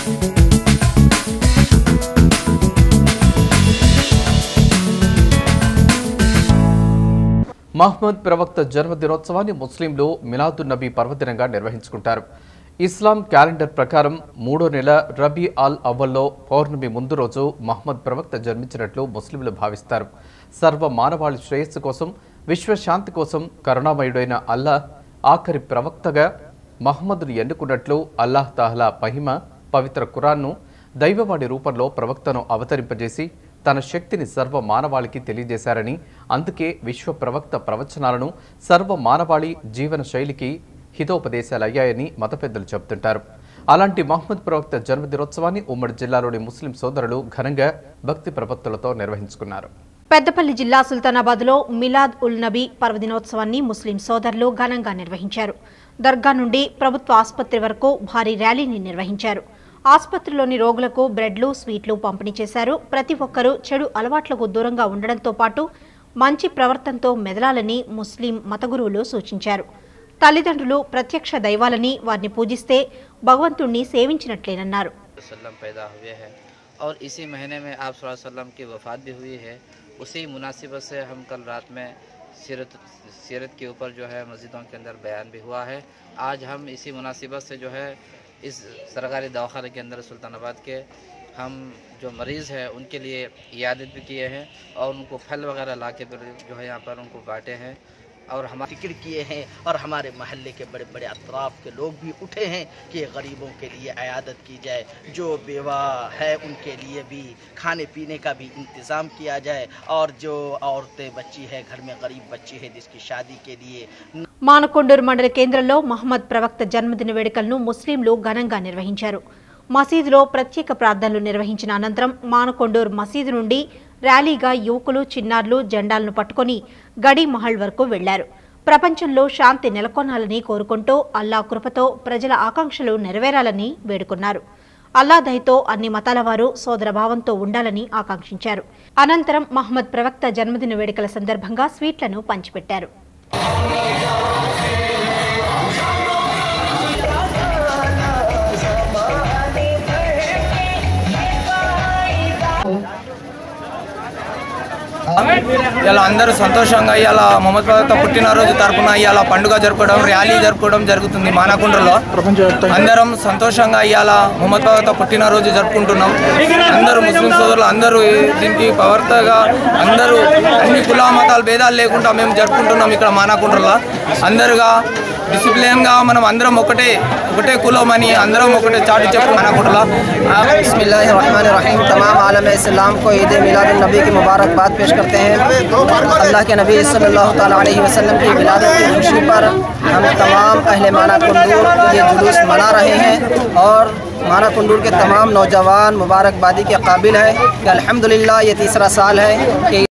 మహమ్మద్ ప్రవక్త జన్మదినోత్సవాన్ని ముస్లింలు మిలాదున్ నబీ పర్వదినంగా నిర్వహించుకుంటారు. ఇస్లాం క్యాలెండర్ ప్రకారం 3వ నెల రబీ అల్ అవ్వల్లో పౌర్ణమి ముందు రోజు మహమ్మద్ ప్రవక్త జన్మించినట్లు ముస్లింలు భావిస్తారు. సర్వ మానవాళి శ్రేయస్సు కోసం, విశ్వశాంతి కోసం కరుణామయుడైన అల్లాహ్ ఆఖరి ప్రవక్తగా మహమ్మద్ను ఎన్నుకున్నట్లు అల్లాహ్ తాలా మహిమ పవిత్ర ఖురాన్ను దైవవాణి రూపంలో ప్రవక్తను అవతరింపజేసి తన శక్తిని సర్వ మానవాళికి తెలియజేశారని, అందుకే విశ్వ ప్రవక్త ప్రవచనాలను సర్వ మానవాళి జీవన శైలికి హితోపదేశాలయ్యాయని మత పెద్దలు చెబుతుంటారు. అలాంటి మహమ్మద్ ప్రవక్త జన్మదినోత్సవాన్ని ఉమ్మడి జిల్లాలోని ముస్లిం సోదరులు ఘనంగా భక్తి ప్రపత్తులతో నిర్వహించుకున్నారు. పెద్దపల్లి జిల్లా సుల్తానాబాద్లో మిలాద్ ఉల్ నబీ పర్వదినోత్సవాన్ని ముస్లిం సోదరులు ఘనంగా నిర్వహించారు. దర్గా నుండి ప్రభుత్వ ఆసుపత్రి వరకు భారీ ర్యాలీని నిర్వహించారు. ఆసుపత్రిలోని రోగులకు బ్రెడ్లు, స్వీట్లు పంపిణీ చేశారు. ప్రతి ఒక్కరూ చెడు అలవాట్లకు దూరంగా ఉండడంతో పాటు మంచి ప్రవర్తనతో మెదలాలని ముస్లిం మత గురువులు సూచించారు. తల్లిదండ్రులు ప్రత్యక్ష దైవాలని, వారిని పూజిస్తే భగవంతుణ్ణి సేవించినట్లేనన్నారు. और इसी महीने में आप सल्लल्लाहु अलैहि वसल्लम की वफ़ात भी हुई है। उसी मुनासिबत से हम कल रात में सीरत के ऊपर जो है मस्जिदों के अंदर बयान भी हुआ है। आज हम इसी मुनासिबत से जो है इस सरकारी दवाखाने के अंदर सुल्तानाबाद के हम जो मरीज़ हैं उनके लिए इयादत भी किए हैं और उनको फल वगैरह ला के जो है यहाँ पर उनको बांटे हैं और हमारे फिक्र किए हैं। और हमारे महल्ले के बड़े बड़े अतराफ़ के लोग भी उठे हैं कि गरीबों के लिए इयादत की जाए, जो बेवा है उनके लिए भी खाने पीने का भी इंतज़ाम किया जाए और जो औरतें बच्ची है घर में गरीब बच्ची है जिसकी शादी के लिए మానకొండూరు మండల కేంద్రంలో మహమ్మద్ ప్రవక్త జన్మదిన వేడుకలను ముస్లింలు ఘనంగా నిర్వహించారు. మసీదులో ప్రత్యేక ప్రార్థనలు నిర్వహించిన అనంతరం మానకొండూరు మసీదు నుండి ర్యాలీగా యువకులు, చిన్నారులు జెండాలను పట్టుకుని గడి మహల్ వరకు వెళ్లారు. ప్రపంచంలో శాంతి నెలకొనాలని కోరుకుంటూ అల్లాహ్ కృపతో ప్రజల ఆకాంక్షలు నెరవేరాలని వేడుకున్నారు. అల్లాహ్ దయతో అన్ని మతాల వారు సోదరభావంతో ఉండాలని ఆకాంక్షించారు. అనంతరం మహమ్మద్ ప్రవక్త జన్మదిన వేడుకల సందర్భంగా స్వీట్లను పంచిపెట్టారు. ఇలా అందరూ సంతోషంగా ఇలా మొహమ్మద్ ప్రవక్త పుట్టినరోజు తరపున ఇలా పండుగ జరుపుకోవడం, ర్యాలీ జరుపుకోవడం జరుగుతుంది. మానకొండలో అందరం సంతోషంగా ఇలా మొహమ్మద్ ప్రవక్త పుట్టినరోజు జరుపుకుంటున్నాం. అందరూ ముస్లిం సోదరులు అందరూ దీనికి పవర్తగా అందరూ అన్ని కుల మతాల భేదాలు లేకుండా మేము జరుపుకుంటున్నాం. ఇక్కడ మానకొండలో అందరుగా డిసిప్లిన్గా మనం అందరం ఒకటే కులం అని అందరం ఒకటే చాటు చెప్పు మానకొండలో. बिस्मिल्लाहिर्रहमानिर्रहीम। तमाम आलम इस्लाम को ईद मिलादुन नबी की मुबारकबाद पेश करते हैं। अल्लाह के नबी सल्लल्लाहु ताला अलैहि वसल्लम की विलादत की खुशी पर हम तमाम अहले मानकुंडूर ये जुलूस मना रहे हैं और मानकुंडूर के तमाम नौजवान मुबारकबादी के काबिल है कि अल्हम्दुलिल्लाह ये तीसरा साल है कि